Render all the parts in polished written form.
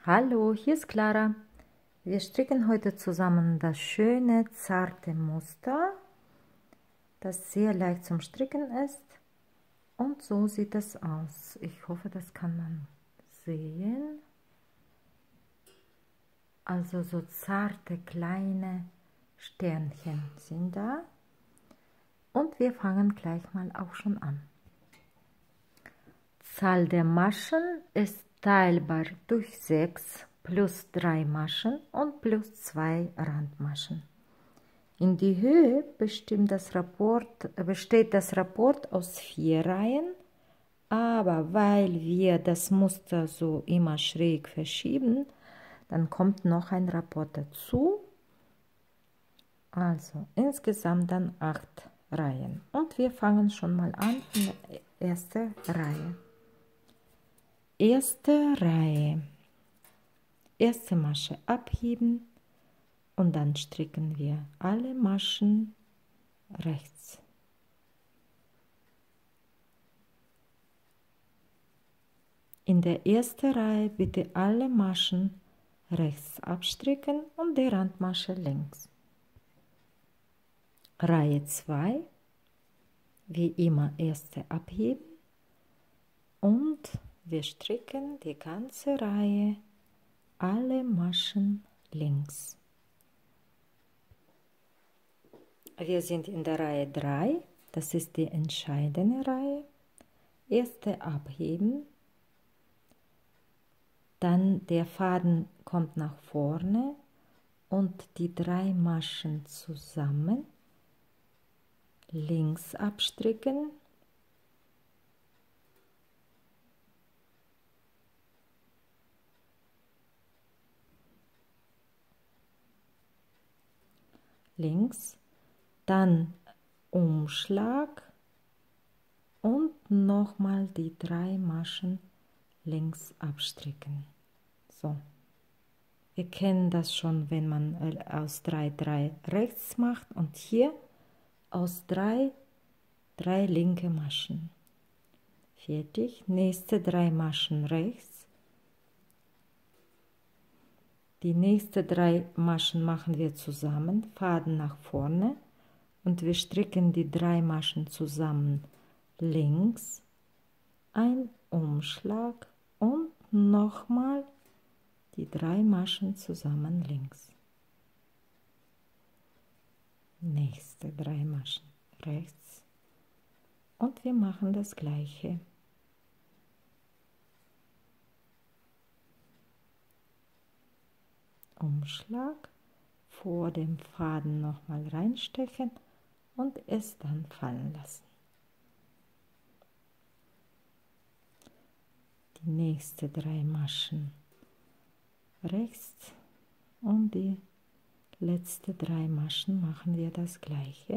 Hallo, hier ist Clara. Wir stricken heute zusammen das schöne, zarte Muster, das sehr leicht zum Stricken ist. Und so sieht es aus. Ich hoffe, das kann man sehen. Also so zarte, kleine Sternchen sind da. Und wir fangen gleich mal auch schon an. Zahl der Maschen ist teilbar durch 6 plus 3 Maschen und plus 2 Randmaschen. In die Höhe besteht das Rapport aus 4 Reihen, aber weil wir das Muster so immer schräg verschieben, dann kommt noch ein Rapport dazu. Also insgesamt dann 8 Reihen. Und wir fangen schon mal an in der ersten Reihe. Erste Reihe, erste Masche abheben und dann stricken wir alle Maschen rechts. In der ersten Reihe bitte alle Maschen rechts abstricken und die Randmasche links. Reihe 2, wie immer erste abheben und wir stricken die ganze Reihe, alle Maschen links. Wir sind in der Reihe 3, das ist die entscheidende Reihe. Erste abheben, dann der Faden kommt nach vorne und die 3 Maschen zusammen, links abstricken. Links, dann Umschlag und nochmal die 3 Maschen links abstricken. So, wir kennen das schon, wenn man aus 3 rechts macht und hier aus 3 linke Maschen. Fertig, nächste 3 Maschen rechts. Die nächsten 3 Maschen machen wir zusammen, Faden nach vorne und wir stricken die 3 Maschen zusammen links, ein Umschlag und nochmal die 3 Maschen zusammen links. Nächste 3 Maschen rechts und wir machen das gleiche. Umschlag, vor dem Faden nochmal reinstechen und es dann fallen lassen. Die nächsten 3 Maschen rechts und die letzten 3 Maschen machen wir das gleiche.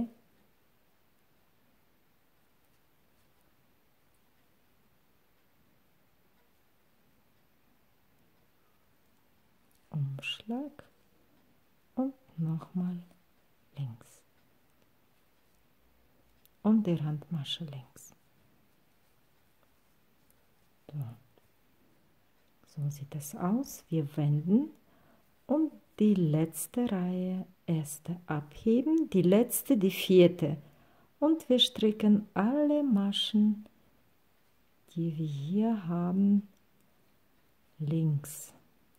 Umschlag und nochmal links und die Randmasche links. So sieht es aus. Wir wenden und die letzte Reihe, erste abheben, die letzte, die vierte und wir stricken alle Maschen, die wir hier haben, links.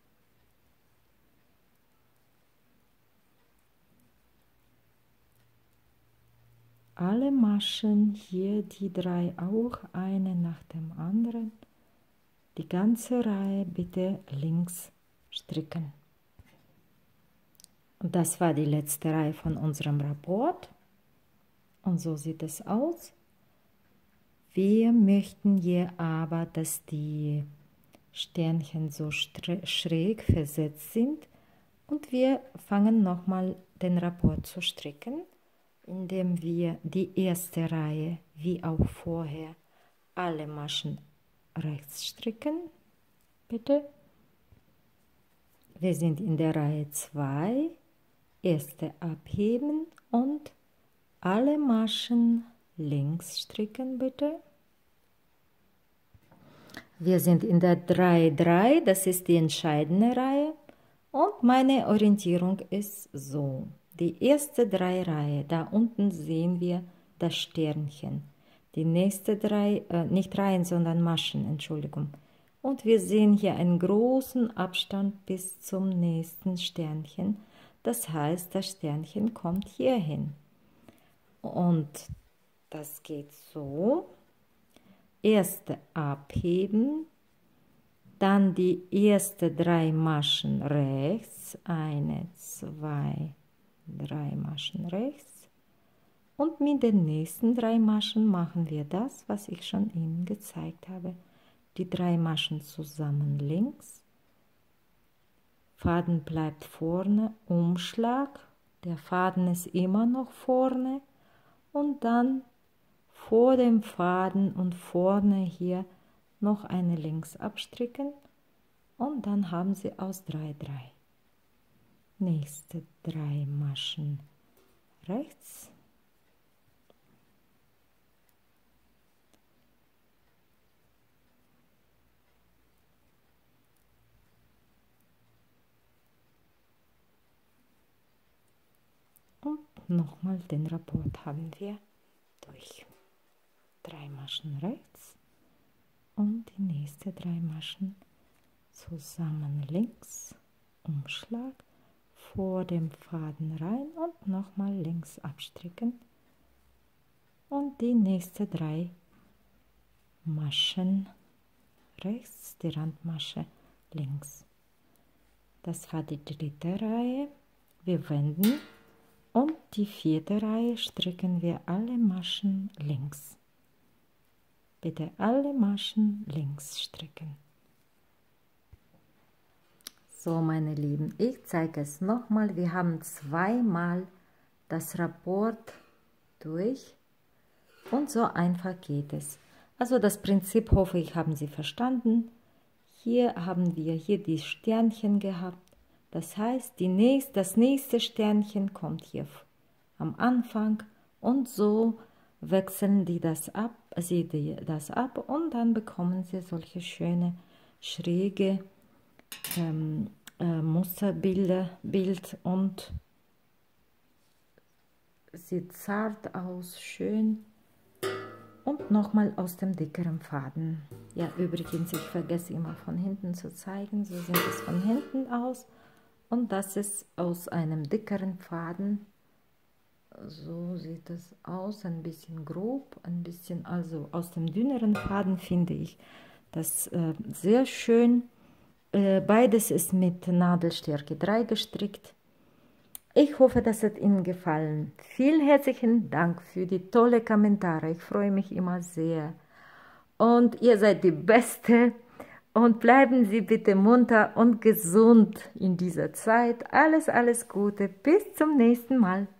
Alle Maschen hier, die 3 auch, eine nach dem anderen. Die ganze Reihe bitte links stricken. Und das war die letzte Reihe von unserem Rapport. Und so sieht es aus. Wir möchten hier aber, dass die Sternchen so schräg versetzt sind. Und wir fangen nochmal den Rapport zu stricken, indem wir die erste Reihe, wie auch vorher, alle Maschen rechts stricken, bitte. Wir sind in der Reihe 2, erste abheben und alle Maschen links stricken, bitte. Wir sind in der 3-3, das ist die entscheidende Reihe. Und meine Orientierung ist so. Die erste 3-Reihe, da unten sehen wir das Sternchen. Die nächste 3, nicht Reihen, sondern Maschen, Entschuldigung. Und wir sehen hier einen großen Abstand bis zum nächsten Sternchen. Das heißt, das Sternchen kommt hierhin. Und das geht so. Erste abheben, dann die erste 3 Maschen rechts, 1, 2, 3 Maschen rechts. Und mit den nächsten 3 Maschen machen wir das, was ich schon Ihnen gezeigt habe. Die 3 Maschen zusammen links, Faden bleibt vorne, Umschlag, der Faden ist immer noch vorne und dann vor dem Faden und vorne hier noch eine links abstricken und dann haben Sie aus 3, 3. Nächste 3 Maschen rechts. Und nochmal den Rapport haben wir durch 3 Maschen rechts und die nächste 3 Maschen zusammen links, Umschlag, vor dem Faden rein und nochmal links abstricken und die nächste 3 Maschen rechts, die Randmasche links. Das war die 3. Reihe. Wir wenden und die 4. Reihe stricken wir alle Maschen links. Bitte alle Maschen links stricken. So, meine Lieben, ich zeige es nochmal. Wir haben zweimal das Rapport durch und so einfach geht es. Also das Prinzip, hoffe ich, haben Sie verstanden. Hier haben wir die Sternchen gehabt. Das heißt, das nächste Sternchen kommt hier am Anfang und so wechseln Sie das ab und dann bekommen Sie solche schöne, schräge Musterbild und sieht zart aus, schön und nochmal aus dem dickeren Faden. Ja, übrigens, ich vergesse immer von hinten zu zeigen, so sieht es von hinten aus und das ist aus einem dickeren Faden. So sieht es aus, ein bisschen grob, ein bisschen, also aus dem dünneren Faden finde ich das sehr schön. Beides ist mit Nadelstärke 3 gestrickt. Ich hoffe, das hat Ihnen gefallen. Vielen herzlichen Dank für die tolle Kommentare. Ich freue mich immer sehr. Und ihr seid die Beste. Und bleiben Sie bitte munter und gesund in dieser Zeit. Alles, alles Gute. Bis zum nächsten Mal.